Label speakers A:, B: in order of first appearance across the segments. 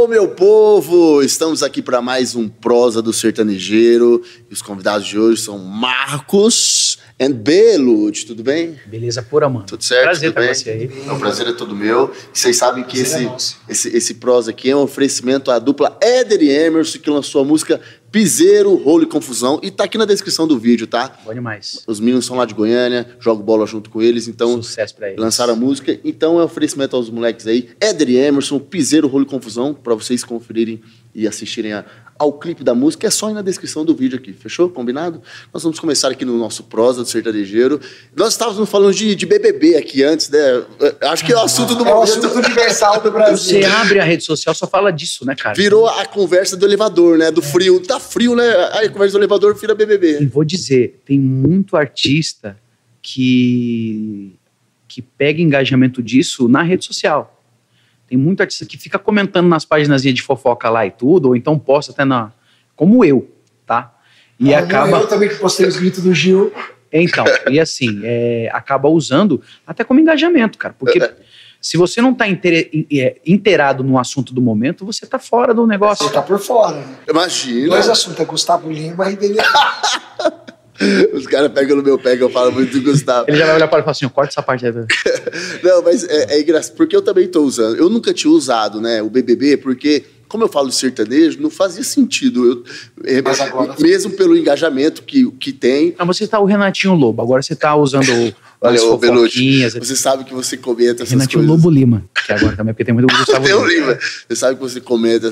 A: Alô, meu povo! Estamos aqui para mais um Prosa do Sertanejeiro. E os convidados de hoje são Marcos e Belucci. Tudo bem?
B: Beleza pura, mano.
A: Tudo certo?
B: Prazer
A: tudo bem?
B: Você aí.
A: O prazer é todo meu. E vocês sabem que esse Prosa aqui é um oferecimento à dupla Éder e Emerson, que lançou a música Piseiro, Rolo e Confusão. E tá aqui na descrição do vídeo, tá?
B: Bom demais.
A: Os meninos são lá de Goiânia, jogo bola junto com eles, então...
B: Sucesso pra eles.
A: Lançaram a música, então é um oferecimento aos moleques aí. Éder e Emerson, Piseiro, Rolo e Confusão, pra vocês conferirem e assistirem ao clipe da música. É só ir na descrição do vídeo aqui, fechou? Combinado? Nós vamos começar aqui no nosso Prosa do Sertanejeiro. Nós estávamos falando de BBB aqui antes, né? Acho que é o assunto do momento. É o assunto
C: universal do Brasil.
B: Você abre a rede social, só fala disso, né, cara?
A: Virou a conversa do elevador, né? Do frio. Tá frio, né? Aí a conversa do elevador vira BBB.
B: E vou dizer, tem muito artista que pega engajamento disso na rede social. Tem muito artista que fica comentando nas páginas de fofoca lá e tudo, ou então posta até na... Como eu, tá? E acaba...
C: Eu também que postei os gritos do Gil.
B: Então, e assim, acaba usando até como engajamento, cara. Porque se você não tá inteirado no assunto do momento, você tá fora do negócio.
C: Você tá por fora. Né?
A: Imagina.
C: Dois assuntos, é Gustavo Lima e dele.
A: Os caras pegam no meu pé que eu falo muito do Gustavo.
B: Ele já vai olhar para ele e falar assim, corta essa parte aí.
A: Não, mas é engraçado, porque eu também tô usando. Eu nunca tinha usado, né, o BBB, porque, como eu falo de sertanejo, não fazia sentido.
C: Mas agora...
A: Mesmo pelo engajamento que tem.
B: Não, você tá o Renatinho Lobo, agora você tá usando
A: Olha,
B: as fofoquinhas.
A: Você sabe que você comenta essas
B: Renatinho
A: coisas.
B: Lobo Lima, que agora também, porque tem muito Gustavo Lima.
A: Você sabe que você comenta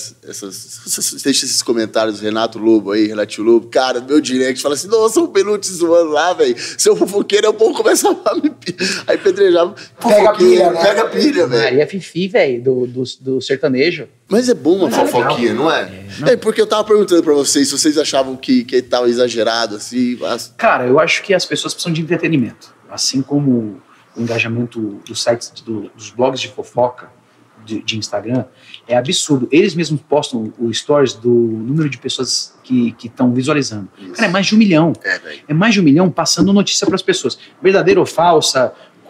A: deixa esses comentários, Renato Lobo aí, Renatinho Lobo. Cara, meu direct fala assim, nossa, o Belucci zoando lá, velho. Seu fofoqueiro é o povo começa a me... Aí pedrejava.
C: Pega pilha, né?
A: Pega pilha, velho.
B: Maria Fifi, velho, do sertanejo.
A: Mas é bom uma fofoquinha, não é? Porque eu tava perguntando pra vocês se vocês achavam que tava exagerado, assim.
B: Cara, eu acho que as pessoas precisam de entretenimento. Assim como o engajamento dos sites, dos blogs de fofoca de Instagram, é absurdo. Eles mesmos postam o stories do número de pessoas que estão visualizando. Isso. Cara, é mais de 1 milhão. É mais de 1 milhão passando notícia para as pessoas. Verdadeira ou falsa,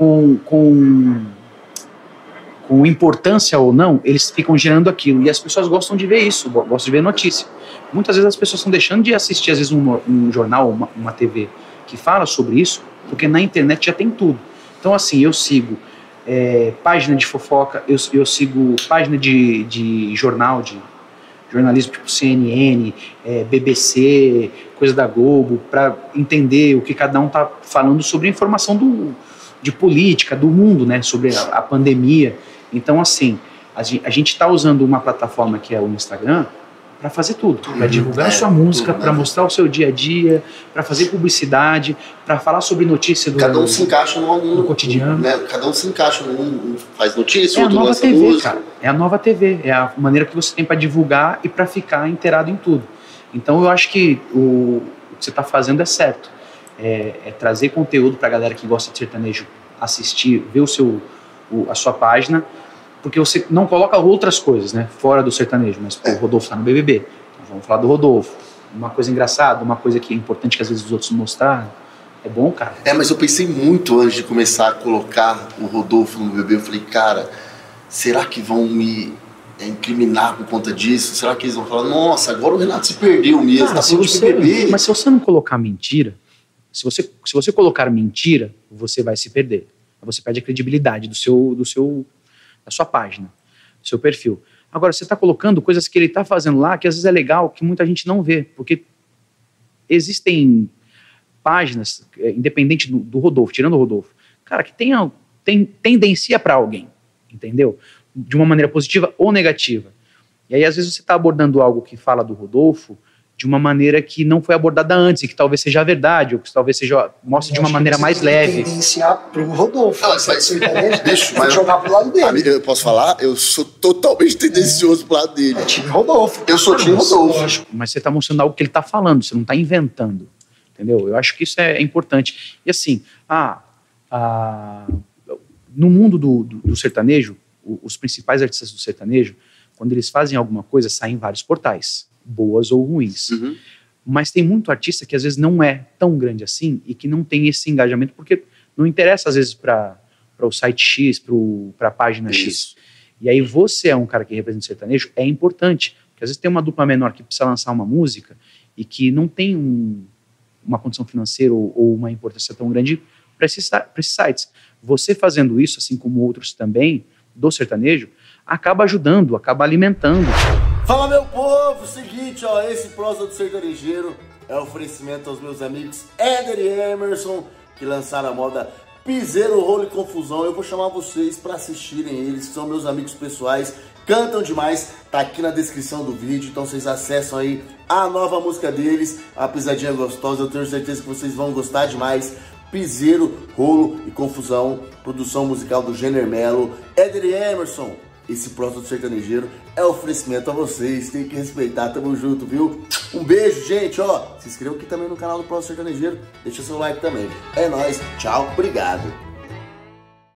B: com importância ou não, eles ficam gerando aquilo. E as pessoas gostam de ver isso, gostam de ver notícia. Muitas vezes as pessoas estão deixando de assistir, às vezes, um jornal, uma TV que fala sobre isso, porque na internet já tem tudo. Então, assim, eu sigo página de fofoca, eu sigo página de jornal, de jornalismo tipo CNN, BBC, coisa da Globo, para entender o que cada um tá falando sobre a informação de política, do mundo, né, sobre a pandemia. Então, assim, a gente está usando uma plataforma que é o Instagram para fazer tudo, para divulgar a sua música, para mostrar o seu dia a dia, para fazer publicidade, para falar sobre notícia do
A: cada um se encaixa no
B: cotidiano.
A: Né? Cada um se encaixa um faz notícia,
B: outro
A: lança
B: TV,
A: música.
B: Cara. É a nova TV, é a maneira que você tem para divulgar e para ficar inteirado em tudo. Então eu acho que o que você está fazendo é certo. É trazer conteúdo para a galera que gosta de sertanejo assistir, ver a sua página, porque você não coloca outras coisas, né, fora do sertanejo, mas o Rodolfo tá no BBB, então vamos falar do Rodolfo, uma coisa engraçada, uma coisa que é importante que às vezes os outros não mostraram, é bom, cara.
A: Mas eu pensei muito antes de começar a colocar o Rodolfo no BBB, eu falei, cara, será que vão me incriminar por conta disso? Será que eles vão falar, nossa, agora o Renato se perdeu mesmo, tá falando de BBB?
B: Mas se você não colocar mentira, se você colocar mentira, você vai se perder, você perde a credibilidade da sua página, do seu perfil. Agora, você está colocando coisas que ele está fazendo lá, que às vezes é legal, que muita gente não vê, porque existem páginas, independente do Rodolfo, tirando o Rodolfo, cara, que tem tendência para alguém, entendeu? De uma maneira positiva ou negativa. E aí, às vezes, você está abordando algo que fala do Rodolfo de uma maneira que não foi abordada antes, e que talvez seja a verdade, ou que talvez mostre de uma maneira mais leve.
C: Tendenciar pro Rodolfo.
A: Deixa
C: eu jogar pro lado dele.
A: Eu posso falar? Eu sou totalmente tendencioso pro lado dele.
C: É time Rodolfo.
A: Eu sou time Rodolfo.
B: Mas você está mostrando algo que ele está falando, você não está inventando. Entendeu? Eu acho que isso é importante. E assim, no mundo do sertanejo, os principais artistas do sertanejo, quando eles fazem alguma coisa, saem em vários portais, boas ou ruins. Uhum. Mas tem muito artista que às vezes não é tão grande assim e que não tem esse engajamento, porque não interessa às vezes para o site X, para a página X. E aí você é um cara que representa o sertanejo, é importante. Porque às vezes tem uma dupla menor que precisa lançar uma música e que não tem uma condição financeira ou uma importância tão grande para esses sites. Você fazendo isso, assim como outros também, do sertanejo, acaba ajudando, acaba alimentando.
A: Fala, meu povo! Seguinte, ó, esse Prosa do Sertanejeiro é oferecimento aos meus amigos Éder e Emerson, que lançaram a moda Piseiro, Rolo e Confusão. Eu vou chamar vocês para assistirem eles, que são meus amigos pessoais, cantam demais, tá aqui na descrição do vídeo, então vocês acessam aí a nova música deles, A Pisadinha Gostosa. Eu tenho certeza que vocês vão gostar demais. Piseiro, Rolo e Confusão, produção musical do Jenner Mello. Éder e Emerson, esse Prosa do Sertanejeiro é oferecimento a vocês, tem que respeitar, tamo junto, viu? Um beijo, gente, ó, se inscreva aqui também no canal do Prosa do Sertanejeiro, deixa seu like também. É nóis, tchau, obrigado.